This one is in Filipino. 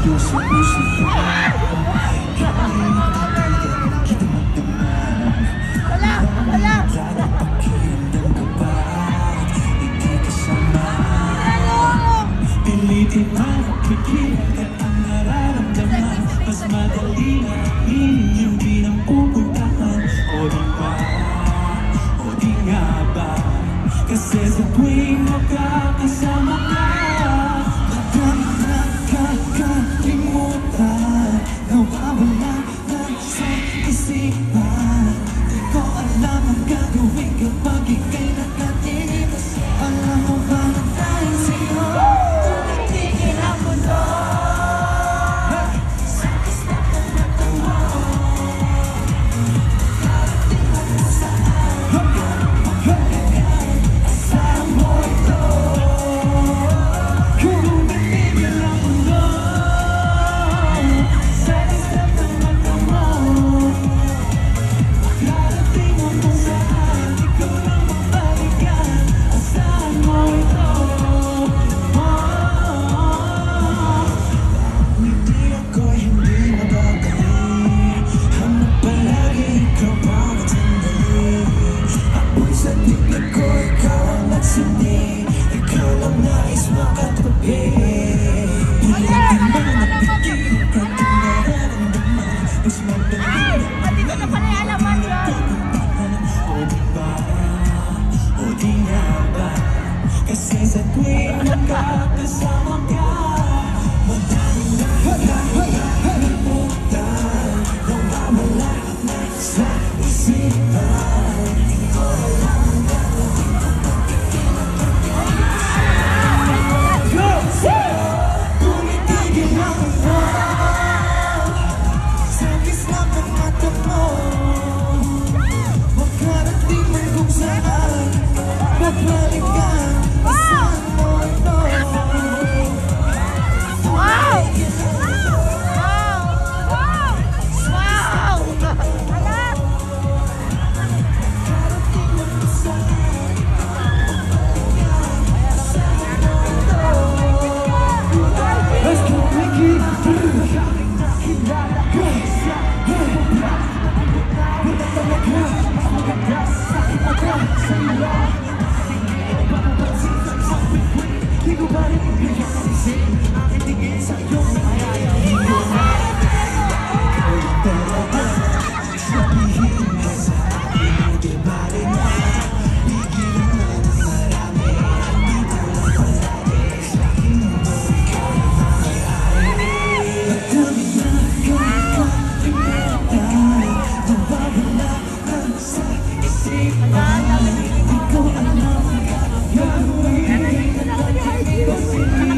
puso yan. Kita magdamag. Wala! Pakiramdam ka ba? Hindi kasama. Pilitin makikita at ang nararamdaman. Mas madali na yung di nang pupuntahan. O di ba? O di nga ba? Kasi sa tuwing makakasama ka, madami nakakalimutan. Nawawala na sa isipan. Di ko alam ang gagawin kapag ika'y nakatingin. Alam mo ba na dahil sa'yo tumitigil ang mundo? Sakis na pamata mo. Karating mo kung saan kasama mo ito. Kung tumitigil ang mundo, sakis na pamata mo. Karating mo kung saan ikaw na mabalikan. Asahan mo ito. Hindi mababali. Hanap palagi ikaw bawat sandali. Apoy sa dibdib ko, ikaw ang nagsindi. Ikaw lang nais makatabi. Pilitin man at pigil ka at nararamdaman. Mas madali na Hindi ko na pala alaman yun. o di ba? O di nga ba? Kasi sa tuwing magkakasama ka, madaming nakakalimutan. Nawawala na sa isipan. Di ko alam ang gagawin kapag tumitigil ang mundo. Sakis na ang mata mo. Makarating man kung saan babalikan. Asahan mo ito. Wow! Karating man kung saan let's go, Mickey. Di ko alam ang gagawin.